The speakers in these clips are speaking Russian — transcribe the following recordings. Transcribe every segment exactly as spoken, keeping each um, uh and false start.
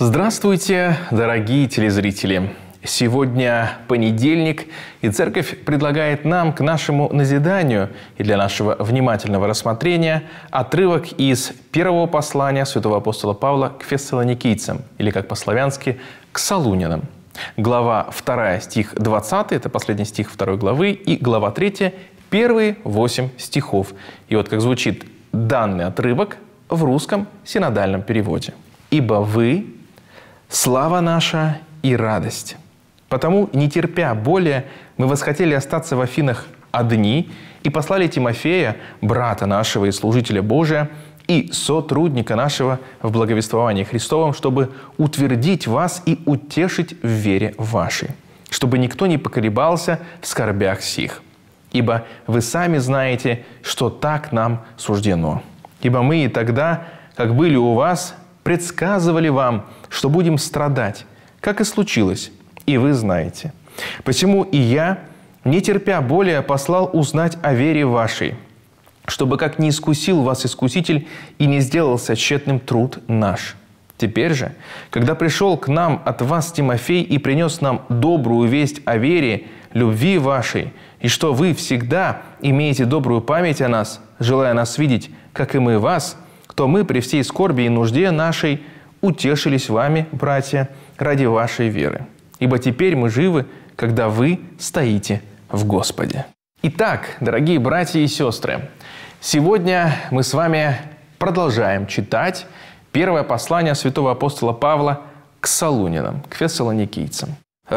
Здравствуйте, дорогие телезрители! Сегодня понедельник, и Церковь предлагает нам к нашему назиданию и для нашего внимательного рассмотрения отрывок из первого послания святого апостола Павла к фессалоникийцам, или как по-славянски к Солунянам. Глава вторая, стих двадцатый, это последний стих второй главы, и глава третья, первые восемь стихов. И вот как звучит данный отрывок в русском синодальном переводе. «Ибо вы – слава наша и радость. Потому, не терпя более, мы восхотели остаться в Афинах одни и послали Тимофея, брата нашего и служителя Божия, и сотрудника нашего в благовествовании Христовом, чтобы утвердить вас и утешить в вере вашей, чтобы никто не поколебался в скорбях сих. Ибо вы сами знаете, что так нам суждено. Ибо мы и тогда, как были у вас, предсказывали вам, что будем страдать, как и случилось, и вы знаете. Посему и я, не терпя более, послал узнать о вере вашей, чтобы как не искусил вас искуситель и не сделался тщетным труд наш. Теперь же, когда пришел к нам от вас Тимофей и принес нам добрую весть о вере, любви вашей, и что вы всегда имеете добрую память о нас, желая нас видеть, как и мы вас, то мы при всей скорби и нужде нашей утешились вами, братья, ради вашей веры. Ибо теперь мы живы, когда вы стоите в Господе». Итак, дорогие братья и сестры, сегодня мы с вами продолжаем читать первое послание святого апостола Павла к Солунянам, к фессалоникийцам.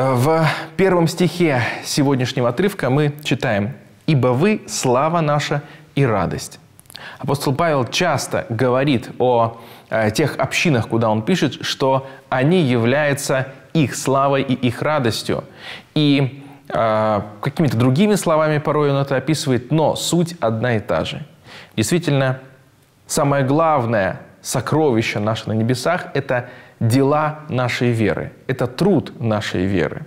В первом стихе сегодняшнего отрывка мы читаем: «Ибо вы – слава наша и радость». Апостол Павел часто говорит о э, тех общинах, куда он пишет, что они являются их славой и их радостью. И э, какими-то другими словами порой он это описывает, но суть одна и та же. Действительно, самое главное сокровище наше на небесах – это дела нашей веры, это труд нашей веры.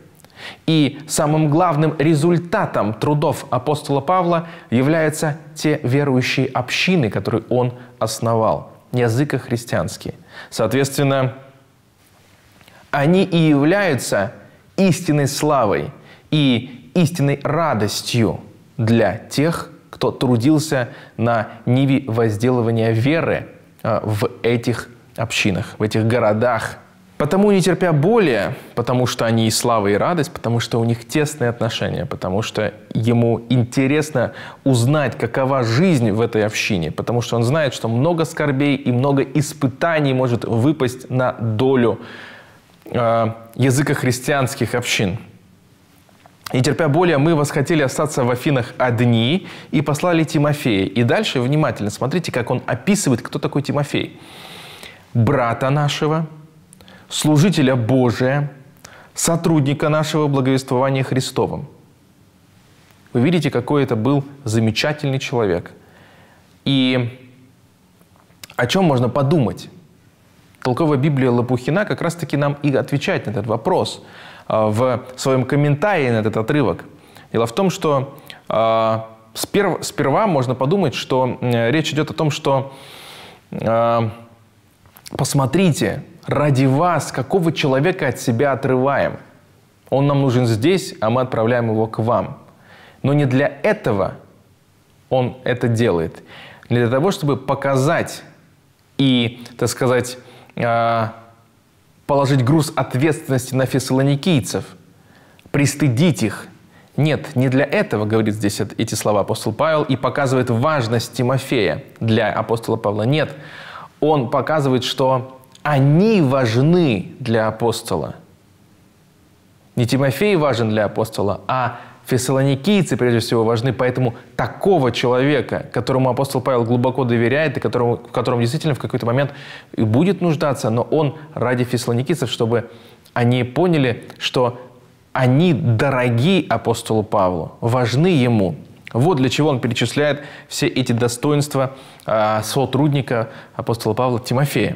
И самым главным результатом трудов апостола Павла являются те верующие общины, которые он основал, языко-христианские. Соответственно, они и являются истинной славой и истинной радостью для тех, кто трудился на ниве возделывания веры в этих общинах, в этих городах. Потому, не терпя более, потому что они и слава, и радость, потому что у них тесные отношения, потому что ему интересно узнать, какова жизнь в этой общине, потому что он знает, что много скорбей и много испытаний может выпасть на долю э, языко-христианских общин. Не терпя более, мы восхотели остаться в Афинах одни и послали Тимофея. И дальше внимательно смотрите, как он описывает, кто такой Тимофей. «Брата нашего, служителя Божия, сотрудника нашего благовествования Христовым». Вы видите, какой это был замечательный человек. И о чем можно подумать? Толковая Библия Лопухина как раз-таки нам и отвечает на этот вопрос в своем комментарии на этот отрывок. Дело в том, что э, сперва, сперва можно подумать, что э, речь идет о том, что э, посмотрите, ради вас какого человека от себя отрываем. Он нам нужен здесь, а мы отправляем его к вам. Но не для этого он это делает. Не для того, чтобы показать и, так сказать, положить груз ответственности на фессалоникийцев, пристыдить их. Нет, не для этого, говорит здесь эти слова апостол Павел, и показывает важность Тимофея для апостола Павла. Нет, он показывает, что они важны для апостола. Не Тимофей важен для апостола, а фессалоникийцы, прежде всего, важны. Поэтому такого человека, которому апостол Павел глубоко доверяет, и которому, в котором действительно в какой-то момент и будет нуждаться, но он ради фессалоникийцев, чтобы они поняли, что они дороги апостолу Павлу, важны ему. Вот для чего он перечисляет все эти достоинства э, сотрудника апостола Павла Тимофея.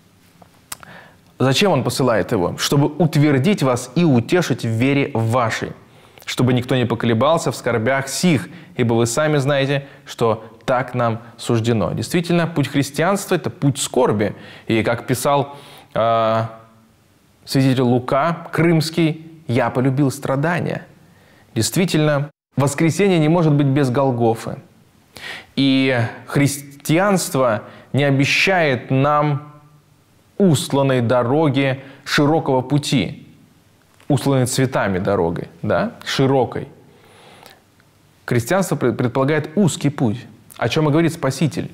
Зачем он посылает его? Чтобы утвердить вас и утешить в вере вашей, чтобы никто не поколебался в скорбях сих, ибо вы сами знаете, что так нам суждено. Действительно, путь христианства – это путь скорби. И как писал э, святитель Лука, Крымский, «Я полюбил страдания». Действительно, воскресение не может быть без Голгофы. И христианство не обещает нам устланной дороги, широкого пути, устланной цветами дорогой, да, широкой. Христианство предполагает узкий путь, о чем и говорит Спаситель.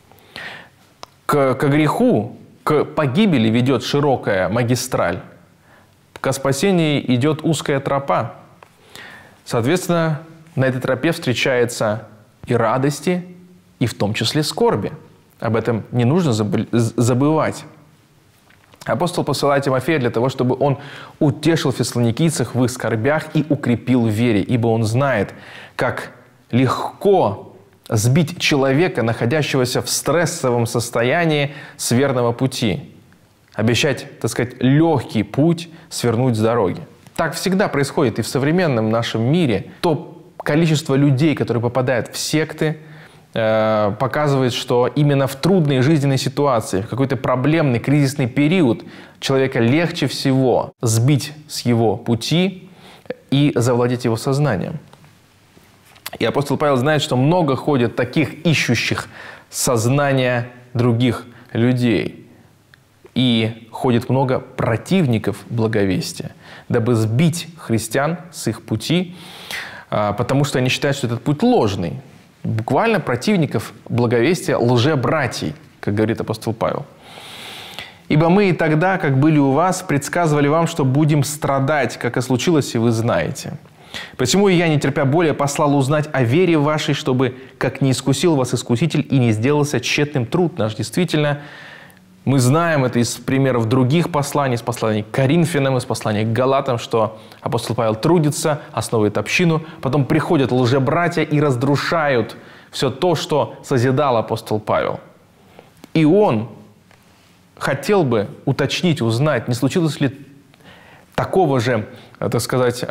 К, к греху, к погибели ведет широкая магистраль, к спасению идет узкая тропа. Соответственно, на этой тропе встречаются и радости, и в том числе скорби. Об этом не нужно забывать. Апостол посылает Тимофея для того, чтобы он утешил фессалоникийцев в их скорбях и укрепил в вере, ибо он знает, как легко сбить человека, находящегося в стрессовом состоянии, с верного пути. Обещать, так сказать, легкий путь свернуть с дороги. Так всегда происходит и в современном нашем мире. То количество людей, которые попадают в секты, э, показывает, что именно в трудной жизненной ситуации, в какой-то проблемный, кризисный период человека легче всего сбить с его пути и завладеть его сознанием. И апостол Павел знает, что много ходит таких ищущих сознания других людей. И ходит много противников благовестия, дабы сбить христиан с их пути, потому что они считают, что этот путь ложный. Буквально противников благовестия, лжебратьей, как говорит апостол Павел. «Ибо мы и тогда, как были у вас, предсказывали вам, что будем страдать, как и случилось, и вы знаете. Посему и я, не терпя более, послал узнать о вере вашей, чтобы, как не искусил вас искуситель, и не сделался тщетным труд наш». Действительно, мы знаем это из примеров других посланий, из посланий к Коринфянам, из посланий к Галатам, что апостол Павел трудится, основывает общину, потом приходят лжебратья и разрушают все то, что созидал апостол Павел. И он хотел бы уточнить, узнать, не случилось ли такого же, так сказать,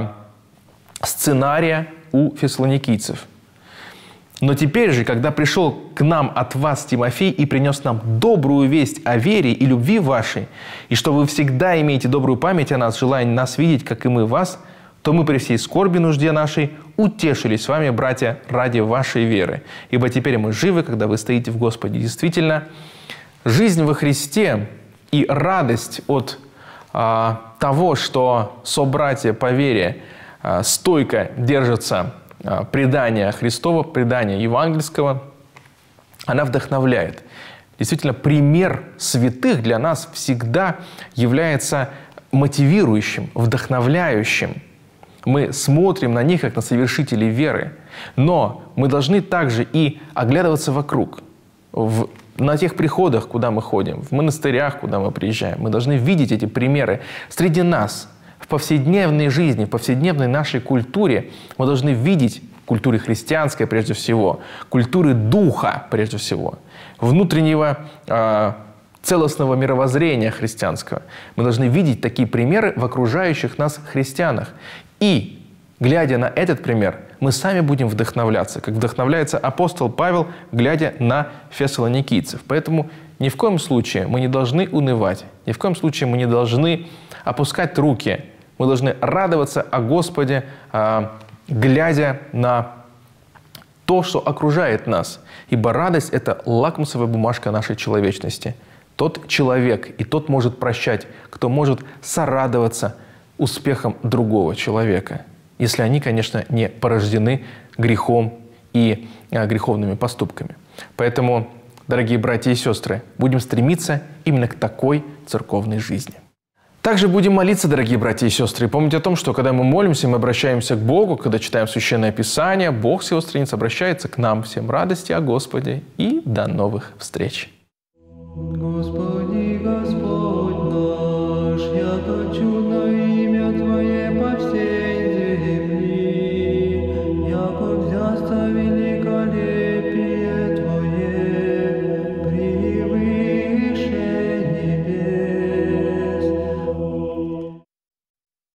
сценария у фессалоникийцев. Но теперь же, когда пришел к нам от вас Тимофей и принес нам добрую весть о вере и любви вашей, и что вы всегда имеете добрую память о нас, желая нас видеть, как и мы вас, то мы при всей скорби нужде нашей утешились с вами, братья, ради вашей веры. Ибо теперь мы живы, когда вы стоите в Господе. Действительно, жизнь во Христе и радость от а, того, что собратья по вере а, стойко держатся предания Христова, предания евангельского, она вдохновляет. Действительно, пример святых для нас всегда является мотивирующим, вдохновляющим. Мы смотрим на них, как на совершителей веры. Но мы должны также и оглядываться вокруг, в, на тех приходах, куда мы ходим, в монастырях, куда мы приезжаем. Мы должны видеть эти примеры среди нас. В повседневной жизни, в повседневной нашей культуре мы должны видеть, культуре христианской прежде всего, культуры духа прежде всего, внутреннего э, целостного мировоззрения христианского. Мы должны видеть такие примеры в окружающих нас христианах. И, глядя на этот пример, мы сами будем вдохновляться, как вдохновляется апостол Павел, глядя на фессалоникийцев. Поэтому ни в коем случае мы не должны унывать, ни в коем случае мы не должны опускать руки. Мы должны радоваться о Господе, глядя на то, что окружает нас. Ибо радость – это лакмусовая бумажка нашей человечности. Тот человек и тот может прощать, кто может сорадоваться успехом другого человека. Если они, конечно, не порождены грехом и греховными поступками. Поэтому, дорогие братья и сестры, будем стремиться именно к такой церковной жизни. Также будем молиться, дорогие братья и сестры. И помните о том, что когда мы молимся, мы обращаемся к Богу, когда читаем Священное Писание, Бог с его страниц обращается к нам. Всем радости о Господе и до новых встреч. Господи.